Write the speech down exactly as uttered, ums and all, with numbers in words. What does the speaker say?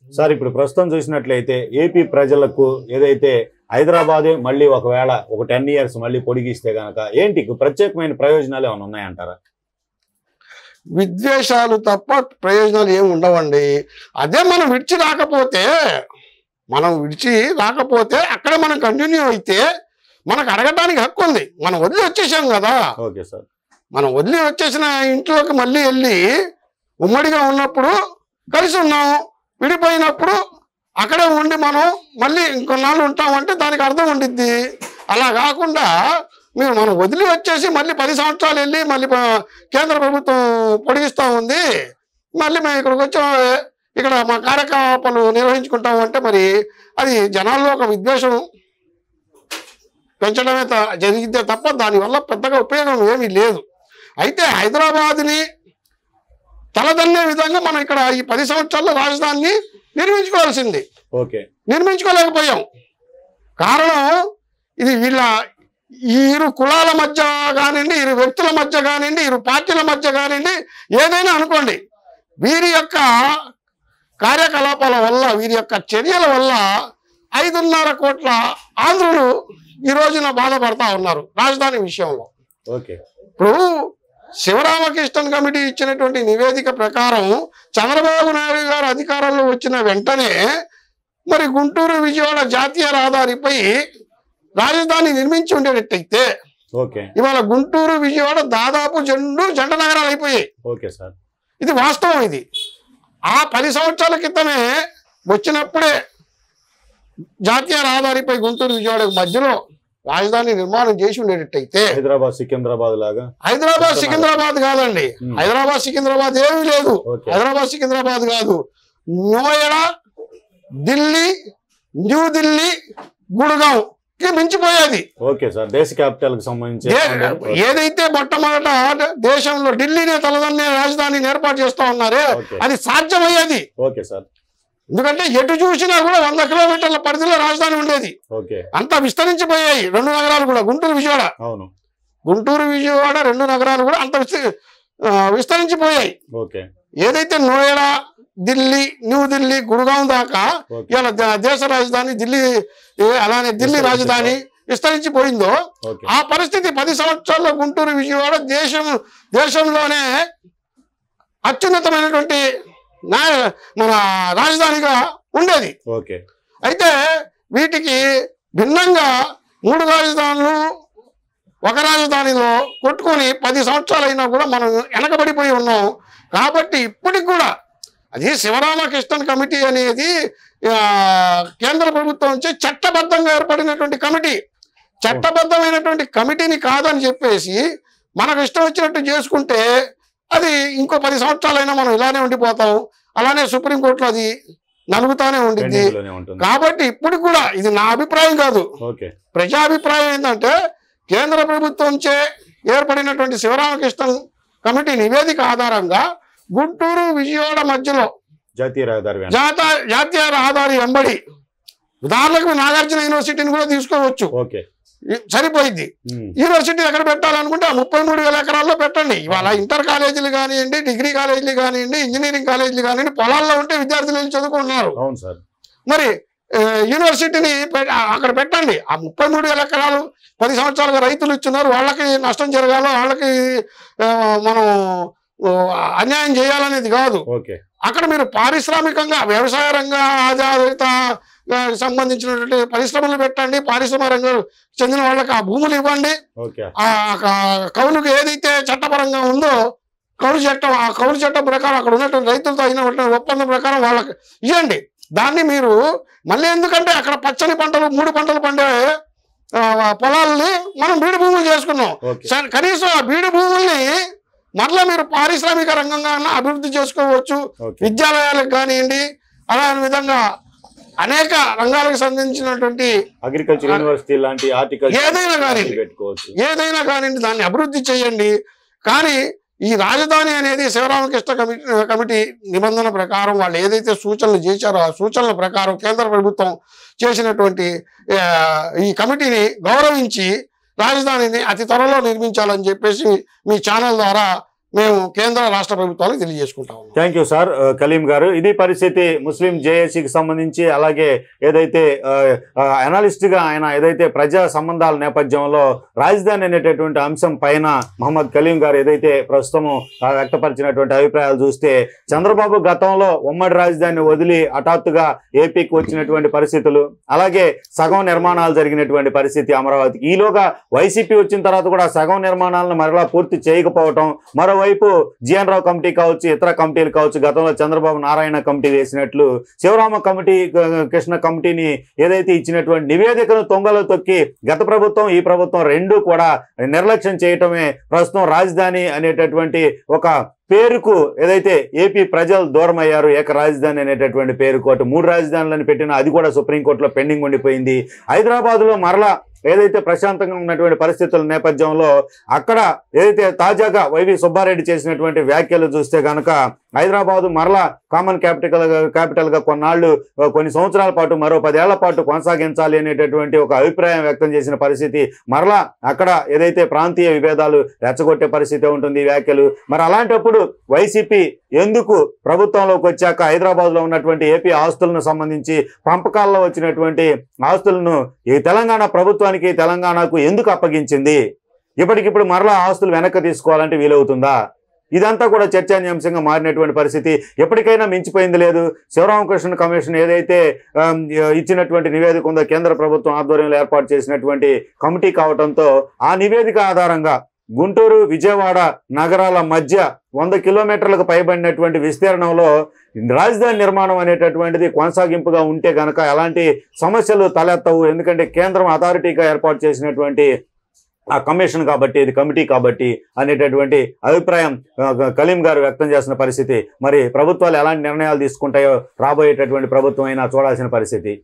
Sir ఇప్పుడు ప్రస్తుతం చూసినట్లయితే ఏపీ ప్రజలకు ఏదైతే హైదరాబాదే మళ్ళీ ఒకవేళ ఒక టెన్ ఇయర్స్ మళ్ళీ పొడిగిస్తే గనక ఏంటి ప్రత్యేకమైన ప్రయోజనాలు ఏమైనా ఉన్నాయంటారా? విద్వేషాలు తప్ప ప్రయోజనాలు ఏమి ఉండవండి. అదే మనం విడిచి రాకపోతే మనం విడిచి రాకపోతే అక్కడ మనం కంటిన్యూ అయితే మనకు అడగడానికి హక్కు ఉంది. మనం వదిలి వచ్చేసాం కదా. Okay sir. మనం వదిలి వచ్చేసిన ఇంట్లోకి మళ్ళీ వెళ్ళి ఉమ్మడిగా ఉన్నప్పుడు కలిసి ఉన్నాము, విడిపోయినప్పుడు అక్కడే ఉండి మనం మళ్ళీ ఇంకొన్నాళ్ళు ఉంటామంటే దానికి అర్థం ఉండిద్ది. అలా కాకుండా మీరు మనం వదిలి వచ్చేసి మళ్ళీ పది సంవత్సరాలు వెళ్ళి మళ్ళీ కేంద్ర ప్రభుత్వం పొడిగిస్తూ ఉంది, మళ్ళీ మేము ఇక్కడికి వచ్చి ఇక్కడ మా కార్యకలాపాలు నిర్వహించుకుంటాము అంటే మరి అది జనాల్లో ఒక విద్వేషం పెంచడమే జరిగితే తప్ప దానివల్ల పెద్దగా ఉపయోగం ఏమీ లేదు. అయితే హైదరాబాద్ని తలదన్నే విధంగా మనం ఇక్కడ ఈ పది సంవత్సరాల్లో రాజధానిని నిర్మించుకోవాల్సింది. ఓకే, నిర్మించుకోలేకపోయాం. కారణం ఇది వీళ్ళ ఇరు కులాల మధ్య కానివ్వండి, ఇరు వ్యక్తుల మధ్య కానివ్వండి, ఇరు పార్టీల మధ్య కానివ్వండి, ఏదైనా అనుకోండి, వీరి యొక్క కార్యకలాపాల వల్ల వీరి యొక్క చర్యల వల్ల ఐదున్నర కోట్ల ఆంధ్రులు ఈ రోజున బాధపడతా ఉన్నారు రాజధాని విషయంలో. ఓకే, ఇప్పుడు శివరామకృష్ణన్ కమిటీ ఇచ్చినటువంటి నివేదిక ప్రకారం చంద్రబాబు నాయుడు గారు అధికారంలో వచ్చిన వెంటనే మరి గుంటూరు విజయవాడ జాతీయ రహదారిపై రాజధాని నిర్మించి ఉండేటట్టయితే ఇవాళ గుంటూరు విజయవాడ దాదాపు జండు జంట నగరాలు అయిపోయాయి. ఓకే సార్, ఇది వాస్తవం. ఇది ఆ పది సంవత్సరాల క్రితమే వచ్చినప్పుడే జాతీయ రహదారిపై గుంటూరు విజయవాడ మధ్యలో రాజధాని నిర్మాణం చేసి ఉండేటట్టయితే హైదరాబాద్ సికింద్రాబాద్ లాగా. హైదరాబాద్ సికింద్రాబాద్ కాదండి, హైదరాబాద్ సికింద్రాబాద్ ఏమీ లేదు. హైదరాబాద్ సికింద్రాబాద్ కాదు, నోయిడా, ఢిల్లీ, న్యూఢిల్లీ, గుడ్గావ్ కి మించిపోయేది. ఓకే సార్, దేశ క్యాపిటల్ కి సంబంధించి ఏదైతే మొట్టమొదట దేశంలో ఢిల్లీనే తలదన్నే రాజధానిని ఏర్పాటు చేస్తా ఉన్నారే అది సాధ్యమయ్యేది. ఓకే సార్, ఎందుకంటే ఎటు చూసినా కూడా వంద కిలోమీటర్ల పరిధిలో రాజధాని ఉండేది. అంతా విస్తరించిపోయాయి రెండు నగరాలు కూడా. గుంటూరు విజయవాడ, అవును గుంటూరు విజయవాడ రెండు నగరాలు కూడా అంత విస్తరించిపోయాయి. ఏదైతే నోయిడా, ఢిల్లీ, న్యూఢిల్లీ, గుడ్గావ్ దాకా ఇలా దేశ రాజధాని ఢిల్లీ, అలానే ఢిల్లీ రాజధాని విస్తరించిపోయిందో ఆ పరిస్థితి పది సంవత్సరాల్లో గుంటూరు విజయవాడ దేశం దేశంలోనే అత్యున్నతమైనటువంటి మన రాజధానిగా ఉండేది. అయితే వీటికి భిన్నంగా మూడు రాజధానులు ఒక రాజధానిలో కొట్టుకొని పది సంవత్సరాలు అయినా కూడా మనం వెనకబడిపోయి ఉన్నాం. కాబట్టి ఇప్పటికి కూడా అది శివరామకృష్ణన్ కమిటీ అనేది కేంద్ర ప్రభుత్వం నుంచి చట్టబద్ధంగా ఏర్పడినటువంటి కమిటీ. చట్టబద్ధమైనటువంటి కమిటీని కాదని చెప్పేసి మనకు ఇష్టం వచ్చినట్టు చేసుకుంటే అది ఇంకో పది సంవత్సరాలైనా మనం ఇలానే ఉండిపోతాం. అలానే సుప్రీంకోర్టులో అది నలుగుతానే ఉండిద్ది. కాబట్టి ఇప్పుడు కూడా ఇది నా అభిప్రాయం కాదు, ప్రజాభిప్రాయం ఏంటంటే కేంద్ర ప్రభుత్వంచే ఏర్పడినటువంటి శివరామకృష్ణన్ కమిటీ నివేదిక ఆధారంగా గుంటూరు విజయవాడ మధ్యలో జాతీయ రహదారి జాతీయ రహదారి వెంబడి ఉదాహరణకు నాగార్జున యూనివర్సిటీని కూడా తీసుకోవచ్చు, సరిపోయింది. యూనివర్సిటీ ఎక్కడ పెట్టాలనుకుంటే ఆ ముప్పై మూడు వేల ఎకరాల్లో పెట్టండి. ఇవాళ ఇంటర్ కాలేజీలు కానివ్వండి, డిగ్రీ కాలేజీలు కానివ్వండి, ఇంజనీరింగ్ కాలేజీలు కానివ్వండి, పొలాల్లో ఉంటే విద్యార్థులు వెళ్ళి చదువుకుంటున్నారు. మరి యూనివర్సిటీని అక్కడ పెట్టండి. ఆ ముప్పై మూడు వేల ఎకరాలు పది సంవత్సరాలుగా రైతులు ఇచ్చున్నారు, వాళ్ళకి నష్టం జరగాలో వాళ్ళకి మనం అన్యాయం చేయాలనేది కాదు. అక్కడ మీరు పారిశ్రామికంగా వ్యవసాయ రంగ ఆధారిత సంబంధించినటువంటి పరిశ్రమలు పెట్టండి, పారిశ్రామిక రంగం చెందిన వాళ్ళకి ఆ భూములు ఇవ్వండి. ఆ కౌలుకు ఏదైతే చట్టపరంగా ఉందో కౌలు చట్టం, ఆ కౌలు చట్టం ప్రకారం అక్కడ ఉన్నటువంటి రైతులతో అయిన ఒప్పందం ప్రకారం వాళ్ళకి ఇవ్వండి. దాన్ని మీరు మళ్ళీ ఎందుకంటే అక్కడ పచ్చని పంటలు మూడు పంటలు పండే పొలాలని మనం బీడు భూములు చేసుకున్నాం. కనీసం ఆ బీడు భూముల్ని మరలా మీరు పారిశ్రామిక రంగంగా అభివృద్ధి చేసుకోవచ్చు. విద్యాలయాలకు కానివ్వండి, అలాంటి విధంగా అనేక రంగాలకు సంబంధించినటువంటి అగ్రికల్చర్ యూనివర్సిటీ లాంటి ఏదైనా కానీ ఏదైనా కానివ్వండి దాన్ని అభివృద్ధి చేయండి. కానీ ఈ రాజధాని అనేది శివరామకృష్ణ కమిటీ కమిటీ నిబంధన ప్రకారం వాళ్ళు ఏదైతే సూచనలు చేశారో ఆ సూచనల ప్రకారం కేంద్ర ప్రభుత్వం చేసినటువంటి ఈ కమిటీని గౌరవించి రాజధానిని అతి త్వరలో నిర్మించాలని చెప్పేసి మీ ఛానల్ ద్వారా మేము కేంద్ర రాష్ట్ర ప్రభుత్వాలకు తెలియజేసుకుంటా ఉన్నాం. థ్యాంక్ యూ సార్ కలీం గారు. ఇది పరిస్థితి ముస్లిం జేఏసీకి సంబంధించి. అలాగే ఏదైతే అనలిస్ట్ గా ఆయన ఏదైతే ప్రజా సంబంధాల నేపథ్యంలో రాజధాని అనేటటువంటి అంశం పైన మహమ్మద్ కలీం గారు ఏదైతే ప్రస్తుతం వ్యక్తపరిచినటువంటి అభిప్రాయాలు చూస్తే, చంద్రబాబు గతంలో ఉమ్మడి రాజధానిని వదిలి హఠాత్తుగా ఏపీకి వచ్చినటువంటి పరిస్థితులు, అలాగే సగం నిర్మాణాలు జరిగినటువంటి పరిస్థితి అమరావతికి. ఈలోగా వైసీపీ వచ్చిన తర్వాత కూడా సగం నిర్మాణాలను మరలా పూర్తి చేయకపోవటం, మరోవైపు జిఎన్ రావు కమిటీ కావచ్చు, ఇతర కమిటీలు కావచ్చు, గతంలో చంద్రబాబు నారాయణ కమిటీ వేసినట్లు శివరామ కమిటీ కృష్ణ కమిటీని ఏదైతే ఇచ్చినటువంటి నివేదికను తొంగలో తొక్కి గత ప్రభుత్వం ఈ ప్రభుత్వం రెండు కూడా నిర్లక్ష్యం చేయటమే ప్రస్తుతం రాజధాని అనేటటువంటి ఒక పేరుకు ఏదైతే ఏపీ ప్రజలు దూరం అయ్యారు. ఏక రాజధాని అనేటటువంటి పేరుకు అటు మూడు రాజధానులను పెట్టినా అది కూడా సుప్రీంకోర్టులో పెండింగ్ ఉండిపోయింది. హైదరాబాద్లో మరలా ఏదైతే ప్రశాంతంగా ఉన్నటువంటి పరిస్థితుల నేపథ్యంలో అక్కడ ఏదైతే తాజాగా వైవి సుబ్బారెడ్డి చేసినటువంటి వ్యాఖ్యలు చూస్తే కనుక హైదరాబాదు మరలా కామన్ క్యాపిటల్ క్యాపిటల్ గా కొన్నాళ్ళు కొన్ని సంవత్సరాల పాటు మరో పదేళ్ల పాటు కొనసాగించాలి అనేటటువంటి ఒక అభిప్రాయం వ్యక్తం చేసిన పరిస్థితి. మరలా అక్కడ ఏదైతే ప్రాంతీయ విభేదాలు రెచ్చగొట్టే పరిస్థితి ఉంటుంది వ్యాఖ్యలు. మరి అలాంటప్పుడు వైసీపీ ఎందుకు ప్రభుత్వంలోకి వచ్చాక హైదరాబాద్ లో ఉన్నటువంటి ఏపీ ఆస్తులను సంబంధించి పంపకాల్లో వచ్చినటువంటి ఆస్తులను ఈ తెలంగాణ ప్రభుత్వానికి తెలంగాణకు ఎందుకు అప్పగించింది? ఇప్పటికిప్పుడు మరలా ఆస్తులు వెనక్కి తీసుకోవాలంటే వీలవుతుందా? ఇదంతా కూడా చర్చానీయాంశంగా మారినటువంటి పరిస్థితి. ఎప్పటికైనా మించిపోయింది లేదు. శివరామకృష్ణ కమిషన్ ఏదైతే ఇచ్చినటువంటి నివేదిక ఉందో, కేంద్ర ప్రభుత్వం ఆధ్వర్యంలో ఏర్పాటు చేసినటువంటి కమిటీ కావడంతో ఆ నివేదిక ఆధారంగా గుంటూరు విజయవాడ నగరాల మధ్య వంద కిలోమీటర్లకు పైబడినటువంటి విస్తీర్ణంలో రాజధాని నిర్మాణం అనేటటువంటిది కొనసాగింపుగా ఉంటే కనుక ఎలాంటి సమస్యలు తలెత్తవు. ఎందుకంటే కేంద్రం అథారిటీగా ఏర్పాటు చేసినటువంటి ఆ కమిషన్ కాబట్టి, ఇది కమిటీ కాబట్టి అనేటటువంటి అభిప్రాయం కలీం గారు వ్యక్తం చేసిన పరిస్థితి. మరి ప్రభుత్వాలు ఎలాంటి నిర్ణయాలు తీసుకుంటాయో రాబోయేటటువంటి ప్రభుత్వం అయినా చూడాల్సిన పరిస్థితి.